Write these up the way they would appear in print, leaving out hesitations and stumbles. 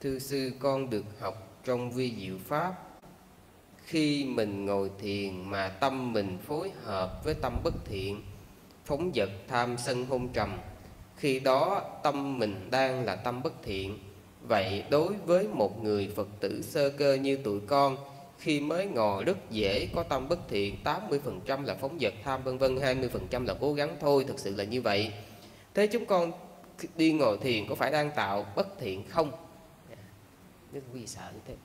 Thưa sư, con được học trong vi diệu pháp, khi mình ngồi thiền mà tâm mình phối hợp với tâm bất thiện, phóng dật tham sân hôn trầm, khi đó tâm mình đang là tâm bất thiện. Vậy đối với một người Phật tử sơ cơ như tụi con, khi mới ngồi rất dễ có tâm bất thiện, 80% là phóng dật tham vân vân, 20% là cố gắng thôi, thực sự là như vậy. Thế chúng con đi ngồi thiền có phải đang tạo bất thiện không? Đức quý vị sợ như thế.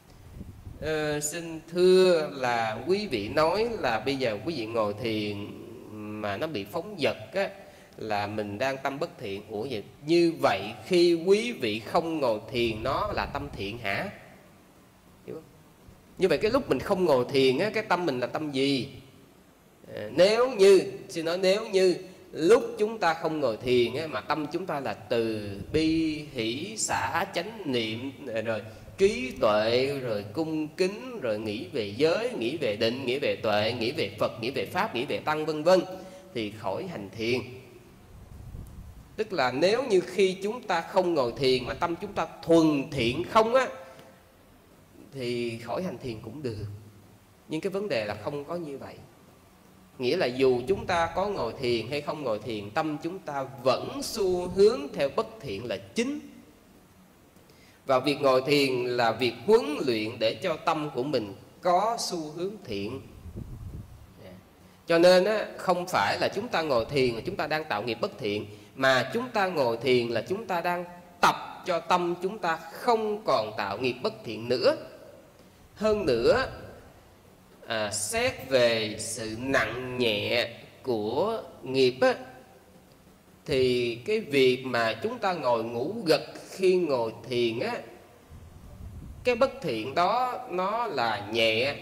Xin thưa là quý vị nói là bây giờ quý vị ngồi thiền mà nó bị phóng dật á, là mình đang tâm bất thiện. Ủa vậy, như vậy khi quý vị không ngồi thiền nó là tâm thiện hả? Hiểu không? Như vậy cái lúc mình không ngồi thiền á, cái tâm mình là tâm gì? Nếu như, xin nói nếu như lúc chúng ta không ngồi thiền á, mà tâm chúng ta là từ bi hỷ xả chánh niệm, rồi trí tuệ, rồi cung kính, rồi nghĩ về giới, nghĩ về định, nghĩ về tuệ, nghĩ về Phật, nghĩ về Pháp, nghĩ về Tăng vân vân, thì khỏi hành thiền. Tức là nếu như khi chúng ta không ngồi thiền mà tâm chúng ta thuần thiện không á, thì khỏi hành thiền cũng được. Nhưng cái vấn đề là không có như vậy. Nghĩa là dù chúng ta có ngồi thiền hay không ngồi thiền, tâm chúng ta vẫn xu hướng theo bất thiện là chính. Và việc ngồi thiền là việc huấn luyện để cho tâm của mình có xu hướng thiện. Cho nên á, không phải là chúng ta ngồi thiền là chúng ta đang tạo nghiệp bất thiện, mà chúng ta ngồi thiền là chúng ta đang tập cho tâm chúng ta không còn tạo nghiệp bất thiện nữa. Hơn nữa, xét về sự nặng nhẹ của nghiệp á, thì cái việc mà chúng ta ngồi ngủ gật khi ngồi thiền á, cái bất thiện đó nó là nhẹ.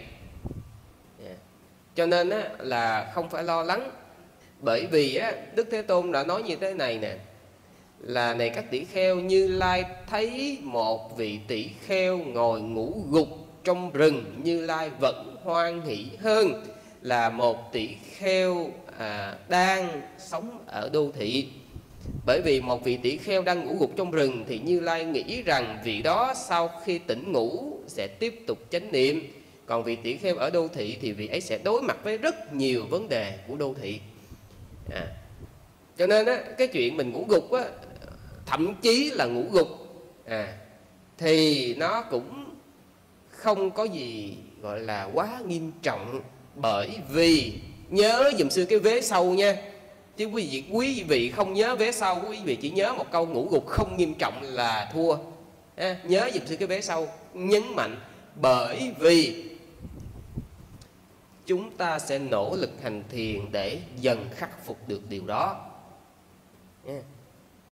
Cho nên á, là không phải lo lắng. Bởi vì á, Đức Thế Tôn đã nói như thế này nè, là này các tỷ kheo, Như Lai thấy một vị tỷ kheo ngồi ngủ gục trong rừng, Như Lai vẫn hoan hỷ hơn là một tỷ kheo đang sống ở đô thị. Bởi vì một vị tỷ kheo đang ngủ gục trong rừng thì Như Lai nghĩ rằng vị đó sau khi tỉnh ngủ sẽ tiếp tục chánh niệm. Còn vị tỷ kheo ở đô thị thì vị ấy sẽ đối mặt với rất nhiều vấn đề của đô thị. Cho nên á, cái chuyện mình ngủ gục á, thậm chí là ngủ gục thì nó cũng không có gì gọi là quá nghiêm trọng. Bởi vì nhớ dùm xưa cái vế sau nha, chứ quý vị không nhớ vế sau, quý vị chỉ nhớ một câu ngủ gục không nghiêm trọng là thua. Nhớ dùm xưa cái vế sau, nhấn mạnh bởi vì chúng ta sẽ nỗ lực hành thiền để dần khắc phục được điều đó.